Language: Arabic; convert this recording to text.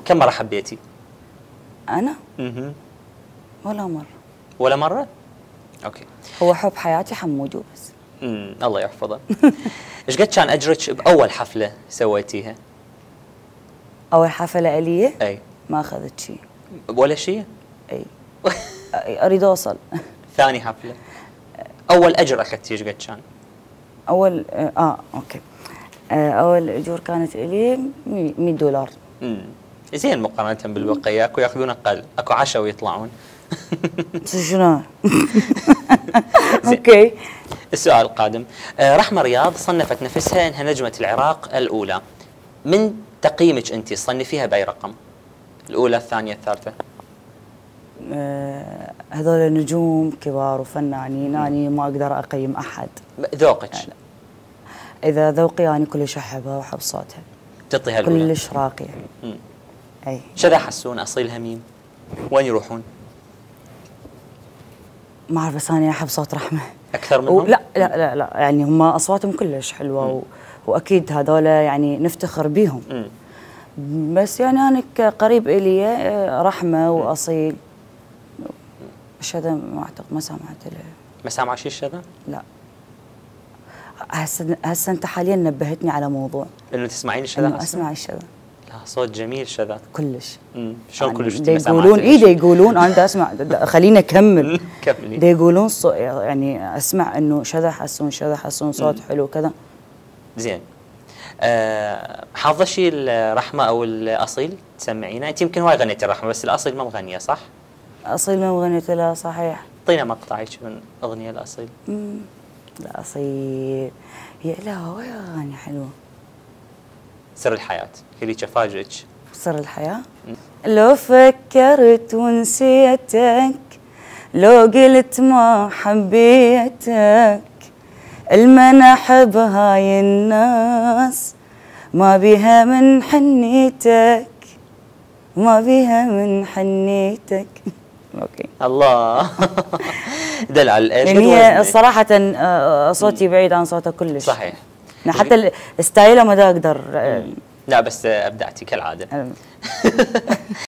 كم مرة حبيتي؟ أنا؟ ولا مرة. ولا مرة؟ أوكي. هو حب حياتي حمودي وبس. الله يحفظه. إيش قد كان أجرك بأول حفلة سويتيها؟ أول حفلة إلي؟ أي. ما أخذت شيء. ولا شيء؟ أي. أريد أوصل. ثاني حفلة؟ أول أجر أخذتي إيش قد كان؟ أول أوكي. أول أجور كانت إلي $100. زين مقارنة بالبقية، أكو ياخذون أقل، أكو 10 ويطلعون. شنو؟ اوكي. السؤال القادم، رحمة رياض صنفت نفسها انها نجمة العراق الأولى. من تقييمك أنت تصنفيها بأي رقم؟ الأولى، الثانية، الثالثة؟ هذول نجوم كبار وفنانين، أنا ما أقدر أقيم أحد. ذوقك؟ يعني إذا ذوقي أنا كلش أحبها وأحب صوتها. تعطيها الأولى؟ كلش راقية. أي. شذا حسون، أصيل هميم، وين يروحون؟ ما أعرف، بس أنا أحب صوت رحمة أكثر منهم؟ لا لا لا لا، يعني هم أصواتهم كلش حلوة وأكيد هذول يعني نفتخر بيهم. بس يعني أنا كقريب إلي رحمة وأصيل. الشذا ما أعتقد، ما سمعت له. ما سامعة شيء الشذا؟ لا. هسه أنت حاليا نبهتني على موضوع إنه تسمعين الشذا؟ إنه أسمع الشذا. لا، صوت جميل شذا كلش. شلون يعني كلش؟ دا يقولون دا يقولون أنا دا أسمع، خليني أكمل. كملي. دا يقولون يعني أسمع إنه شذا حسون صوت حلو كذا. زين. حافظة شيء الرحمة أو الأصيل تسمعينه؟ أنت يمكن هواي غنيتي الرحمة بس الأصيل ما مغنية صح؟ أصيل ما غنيت لها صحيح. اعطينا مقطع من أغنية الأصيل. الأصيل هي لا هواي أغاني حلوة. سر الحياة هذيك أفاجئك. سر الحياة؟ لو فكرت ونسيتك، لو قلت ما حبيتك، المنح بهاي الناس ما بيها من حنيتك، ما بيها من حنيتك. اوكي. الله. دلع. يعني هي صراحة صوتي بعيد عن صوتها كلش. صحيح. حتى ستايلها ما دا اقدر. لا بس ابدعتي كالعادة.